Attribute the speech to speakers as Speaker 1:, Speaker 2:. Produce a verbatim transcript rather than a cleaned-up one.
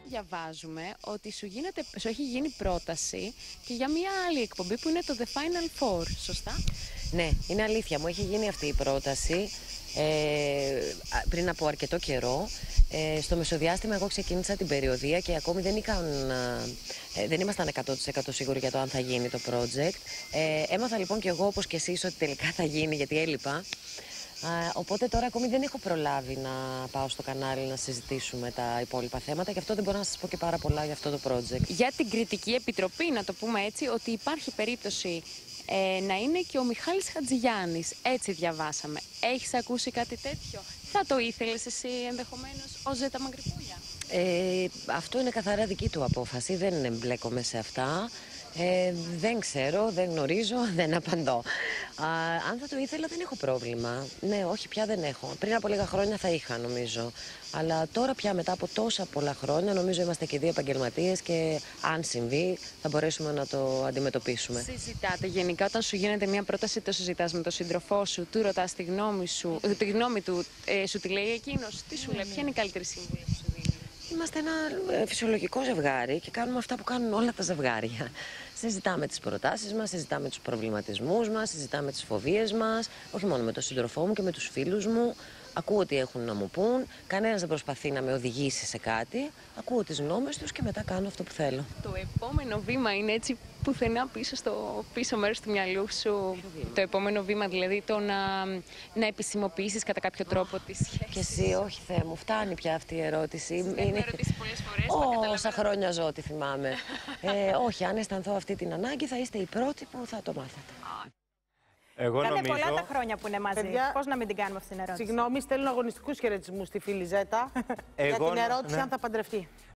Speaker 1: Διαβάζουμε ότι σου, γίνεται, σου έχει γίνει πρόταση και για μια άλλη εκπομπή που είναι το The Final Four, σωστά?
Speaker 2: Ναι, είναι αλήθεια. Μου έχει γίνει αυτή η πρόταση ε, πριν από αρκετό καιρό. Ε, στο μεσοδιάστημα εγώ ξεκίνησα την περιοδεία και ακόμη δεν, είχαν, ε, δεν ήμασταν εκατό τοις εκατό σίγουροι για το αν θα γίνει το project. Ε, έμαθα λοιπόν και εγώ όπως και εσείς ότι τελικά θα γίνει, γιατί έλειπα. Uh, οπότε τώρα ακόμη δεν έχω προλάβει να πάω στο κανάλι να συζητήσουμε τα υπόλοιπα θέματα, γι' αυτό δεν μπορώ να σας πω και πάρα πολλά για αυτό το project.
Speaker 1: Για την Κριτική Επιτροπή, να το πούμε έτσι, ότι υπάρχει περίπτωση ε, να είναι και ο Μιχάλης Χατζηγιάννης. Έτσι διαβάσαμε. Έχεις ακούσει κάτι τέτοιο? Θα το ήθελες εσύ ενδεχομένως ως Ζέτα Μαγκρυπούλια?
Speaker 2: Ε, αυτό είναι καθαρά δική του απόφαση, δεν εμπλέκομαι σε αυτά. Ε, δεν ξέρω, δεν γνωρίζω, δεν απαντώ. Α, αν θα το ήθελα δεν έχω πρόβλημα. Ναι, όχι, πια δεν έχω. Πριν από λίγα χρόνια θα είχα, νομίζω. Αλλά τώρα πια μετά από τόσα πολλά χρόνια νομίζω είμαστε και δύο επαγγελματίες και αν συμβεί θα μπορέσουμε να το αντιμετωπίσουμε.
Speaker 1: Συζητάτε γενικά όταν σου γίνεται μια πρόταση, το συζητάς με τον σύντροφό σου, του ρωτάς τη γνώμη σου, ε, τη γνώμη του, ε, σου τη λέει εκείνος, τι σου λέει, ποια είναι η καλύτερη σύμβουλη που σου δίνει?
Speaker 2: Είμαστε ένα ε, φυσιολογικό ζευγάρι και κάνουμε αυτά που κάνουν όλα τα ζευγάρια. Συζητάμε τις προτάσεις μας, συζητάμε τους προβληματισμούς μας, συζητάμε τις φοβίες μας, όχι μόνο με τον σύντροφό μου και με τους φίλους μου. Ακούω τι έχουν να μου πούν, κανένας δεν προσπαθεί να με οδηγήσει σε κάτι. Ακούω τις γνώμες τους και μετά κάνω αυτό που θέλω.
Speaker 1: Το επόμενο βήμα είναι έτσι πουθενά πίσω στο πίσω μέρος του μυαλού σου? Το επόμενο βήμα, δηλαδή το να, να επισημοποιήσεις κατά κάποιο τρόπο τη σχέση?
Speaker 2: Και εσύ, όχι Θεέ μου, φτάνει πια αυτή η ερώτηση.
Speaker 1: Είναι... Έχω ερωτήσει πολλές φορές.
Speaker 2: Όσα χρόνια ζω, τη θυμάμαι. ε, όχι, αν αισθανθώ αυτή την ανάγκη θα είστε οι πρώτοι που θα το μάθετε.
Speaker 3: Εγώ
Speaker 4: Κάνε
Speaker 3: νομίζω...
Speaker 4: πολλά τα χρόνια που είναι μαζί.
Speaker 5: Παιδιά,
Speaker 4: πώς να μην την κάνουμε αυτή την ερώτηση?
Speaker 5: Συγγνώμη, στέλνω αγωνιστικούς χαιρετισμούς στη φίλη Ζέτα
Speaker 3: Εγώ...
Speaker 5: για την ερώτηση
Speaker 3: ναι.
Speaker 5: αν θα παντρευτεί.